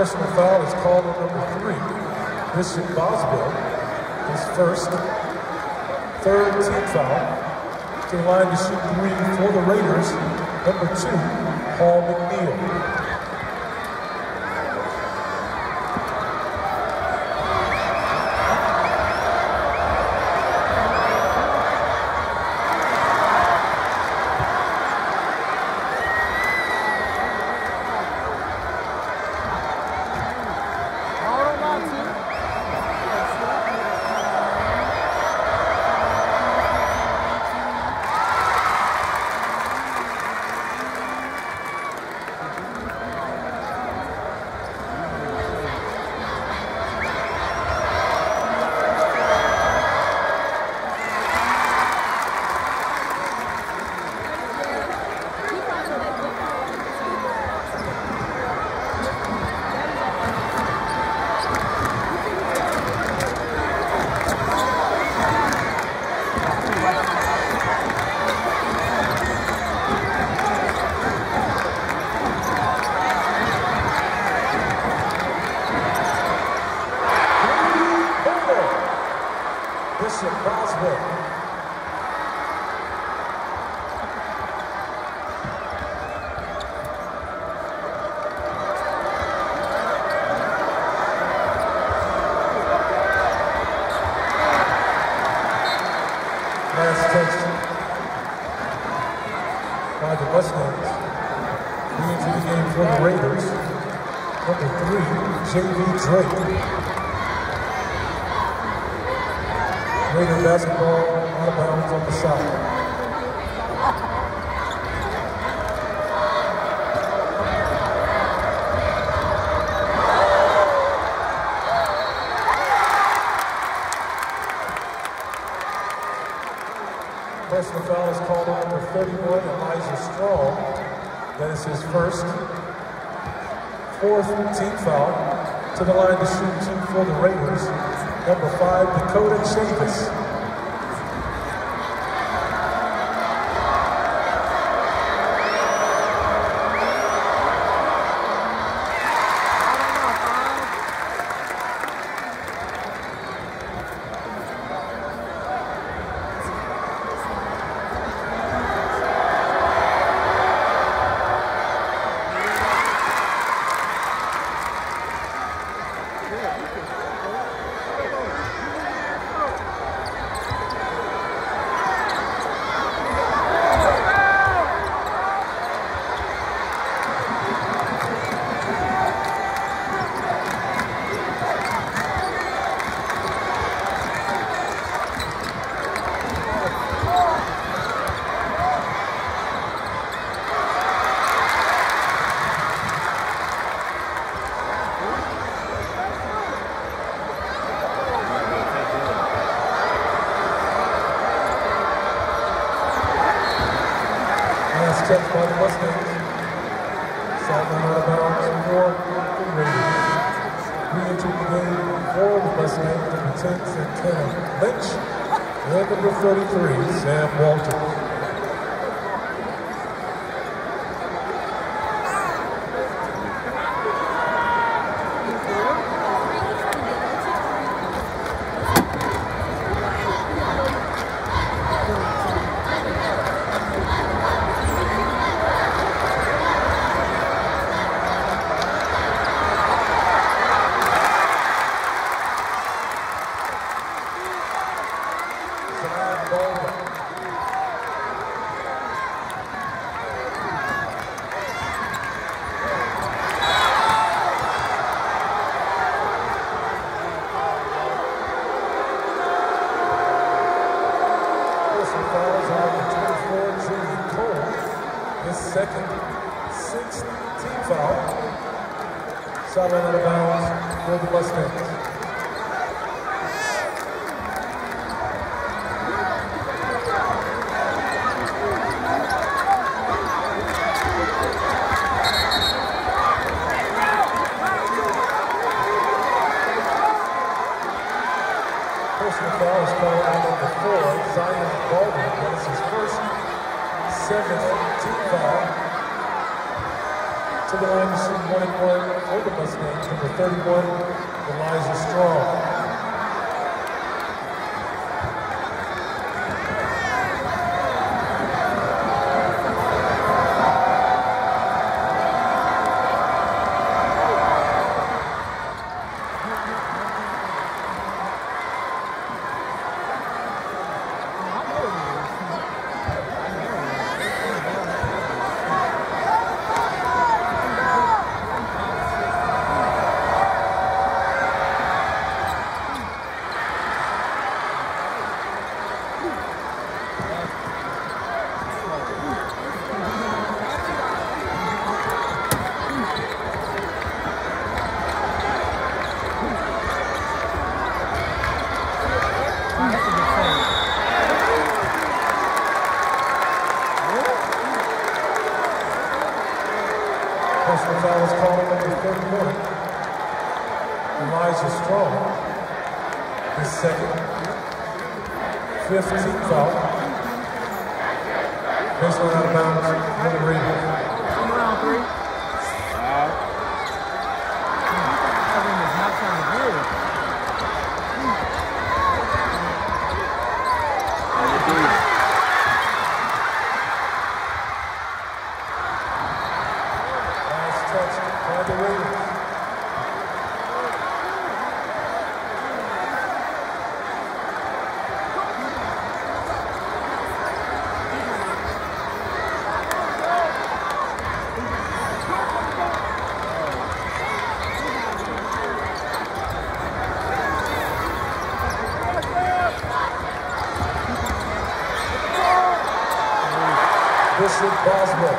Personal foul is called on number 3, Bishop Boswell. His first, third team foul. To the line to shoot 3 for the Raiders, number 2, Paul McNeil. Bishop Boswell. Last touch by the Mustangs. Into the game for the Raiders. Number 3, J.V. Drake. Raider basketball out of bounds on the side. Personal foul is called on number 31, Elijah Strong. That is his first, fourth team foul. To the line to shoot 2 for the Raiders. Number 5, Dakota Chavis. Check by the Mustangs. Sideline out of bounds for the Raiders. Re-entering the game for the Mustangs, number 10, Santana Lynch, and number 33, Sam Walter. Second, 6th team foul. Sideline out of bounds for the Mustangs. Personal foul is called out number 4, Zion Baldwin. That is his first, 7th team foul. To the line to shoot 1-1 for the Mustangs, number 31, Elijah Strong. Personal foul is called on number 31, Elijah Strong. His second, 15th foul. Baseline out of bounds, Little Ravens. Around 3. Kevin is not trying to do it. By the Ravens. Bishop Boswell.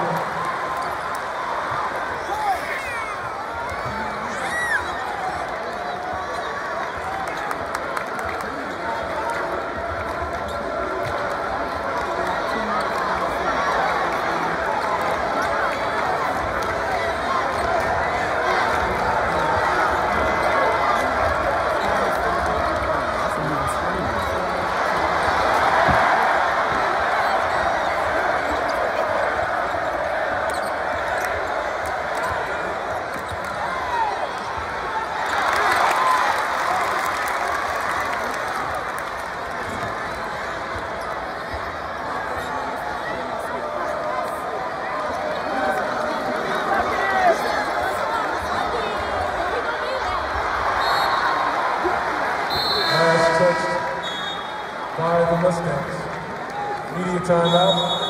By the Mustangs. Media timeout.